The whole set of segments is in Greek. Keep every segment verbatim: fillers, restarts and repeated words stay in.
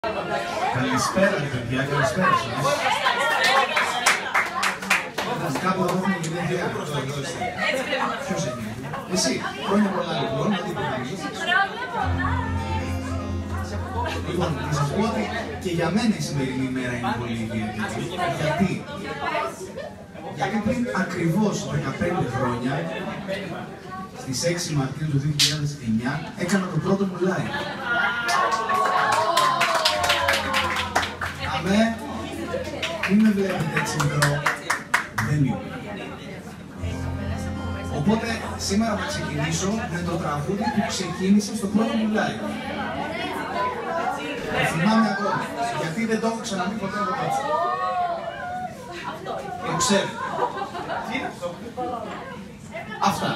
Καλησπέρα, παιδιά, καλησπέρα σας. Κάπου εδώ έχουμε γεννηθεί από το εδώ είστε. Ποιος είναι? Εσύ, χρόνια πολλά λοιπόν, να την πετύχεις. Λοιπόν, να σας πω ότι και για μένα η σημερινή ημέρα είναι πολύ ιδιαίτερη. Γιατί? Γιατί πριν ακριβώς δεκαπέντε χρόνια, στις έξι Μαρτίου του δύο χιλιάδες εννιά, έκανα το πρώτο μου live. Αμέ, μην με βλέπετε έτσι μικρό, δεν είμαι. Οπότε, σήμερα θα ξεκινήσω με το τραγούδι που ξεκίνησε στο πρώτο μου live. Το θυμάμαι ακόμα, γιατί δεν το έχω ξαναπεί ποτέ από τότε. Το ξέρετε. Αυτά.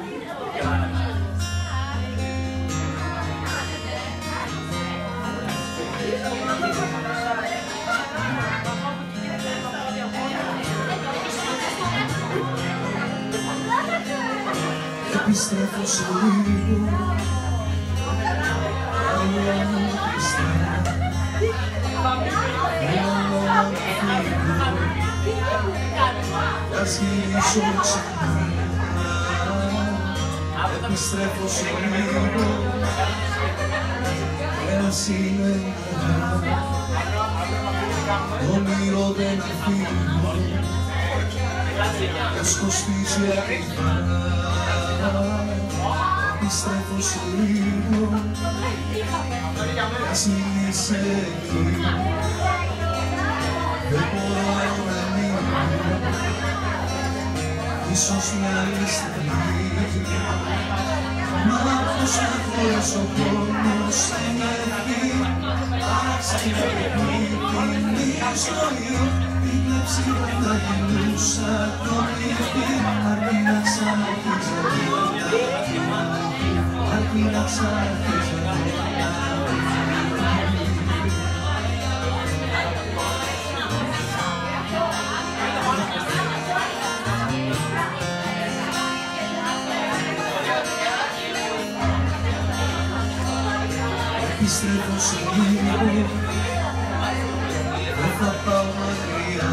Επιστρέφω σε λίγο, όλα μου πιστά, όλα μου φύγω, ας γυρίσω ξανά. Επιστρέφω σε λίγο, ένας είναι καλά, όνειρο δεν αφήνω, ας κοστίζει ακριβά. Επιστρέφω σε λίγο, ας μην είσαι εκεί, δεν μπορώ να μείνω, ίσως μια άλλη στιγμή. Μα πώς να χωρίσω ο κόσμος να έρθει, άραξε και παιχνίδι η ζωή, την κλεψίδα θα γινούσα το νύχτη, αρκεί να ξαναρχίζω, αρκεί να ξαναρχίζω. Επιστρέφω σε λίγο, δεν θα πάω μακριά,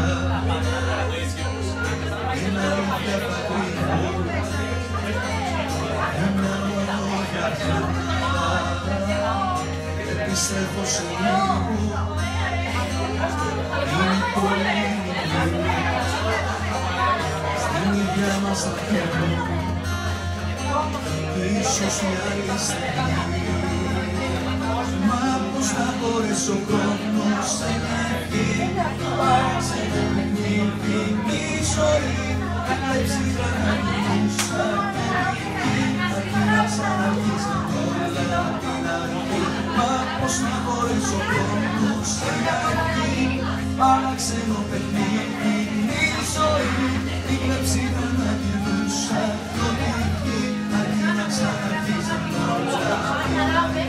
είναι αλήθεια θα κρύβω, για μια μόνο καρδιά. Επιστρέφω σε λίγο, είναι πολύ μικρή, στην ίδια μας θα πιάνω, ίσως μια άλλη στιγμή. Μα πώς θα μπορέσω ο χρόνος να έρθει, άραξε το παιχνίδι η ζωή, η κλεψίδα να γινούσα το νύχτη, αρκεί να ξαναρχίζω όλα την αρχή. Μα πώς θα μπορέσω ο χρόνος να έρθει, άραξε το παιχνίδι η ζωή, η κλεψίδα να γινούσα το νύχτη, αρκεί να ξαναρχίζω όλα την αρχή.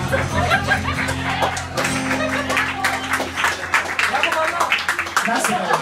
Gracias.